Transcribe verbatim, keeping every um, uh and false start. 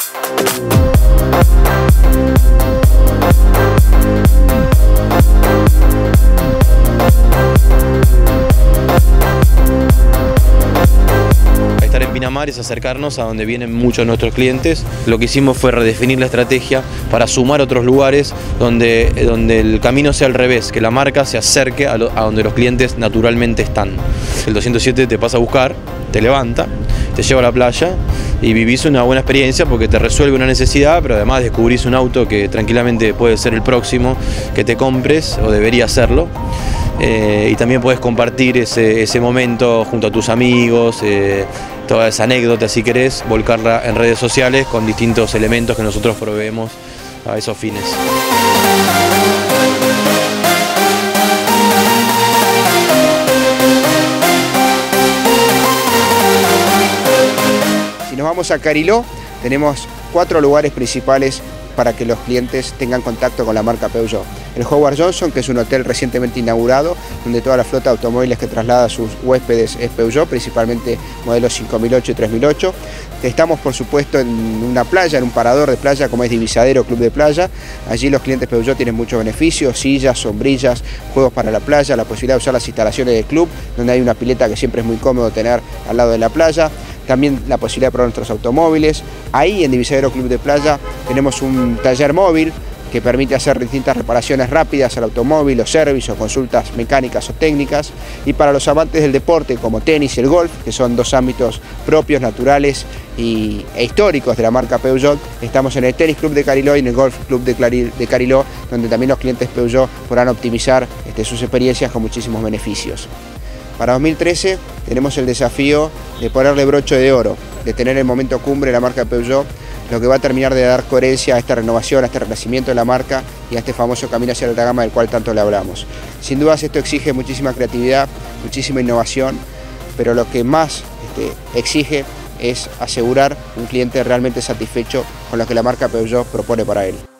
Estar en Pinamar es acercarnos a donde vienen muchos de nuestros clientes. Lo que hicimos fue redefinir la estrategia para sumar otros lugares donde, donde el camino sea al revés, que la marca se acerque a, lo, a donde los clientes naturalmente están. El doscientos siete te pasa a buscar, te levanta, te lleva a la playa y vivís una buena experiencia porque te resuelve una necesidad, pero además descubrís un auto que tranquilamente puede ser el próximo que te compres o debería serlo. Eh, y también puedes compartir ese, ese momento junto a tus amigos, eh, toda esa anécdota, si querés, volcarla en redes sociales con distintos elementos que nosotros proveemos a esos fines. Si nos vamos a Cariló, tenemos cuatro lugares principales para que los clientes tengan contacto con la marca Peugeot. El Howard Johnson, que es un hotel recientemente inaugurado, donde toda la flota de automóviles que traslada a sus huéspedes es Peugeot, principalmente modelos cinco mil ocho y tres mil ocho. Estamos, por supuesto, en una playa, en un parador de playa como es Divisadero Club de Playa. Allí los clientes Peugeot tienen muchos beneficios, sillas, sombrillas, juegos para la playa, la posibilidad de usar las instalaciones del club, donde hay una pileta que siempre es muy cómodo tener al lado de la playa. También la posibilidad de probar nuestros automóviles. Ahí en Divisadero Club de Playa tenemos un taller móvil que permite hacer distintas reparaciones rápidas al automóvil, o servicios, consultas mecánicas o técnicas. Y para los amantes del deporte como tenis y el golf, que son dos ámbitos propios, naturales y, e históricos de la marca Peugeot, estamos en el Tenis Club de Cariló y en el Golf Club de, Clari, de Cariló, donde también los clientes Peugeot podrán optimizar este, sus experiencias con muchísimos beneficios. Para dos mil trece tenemos el desafío de ponerle broche de oro, de tener el momento cumbre de la marca Peugeot, lo que va a terminar de dar coherencia a esta renovación, a este renacimiento de la marca y a este famoso camino hacia la alta gama del cual tanto le hablamos. Sin dudas esto exige muchísima creatividad, muchísima innovación, pero lo que más este, exige es asegurar un cliente realmente satisfecho con lo que la marca Peugeot propone para él.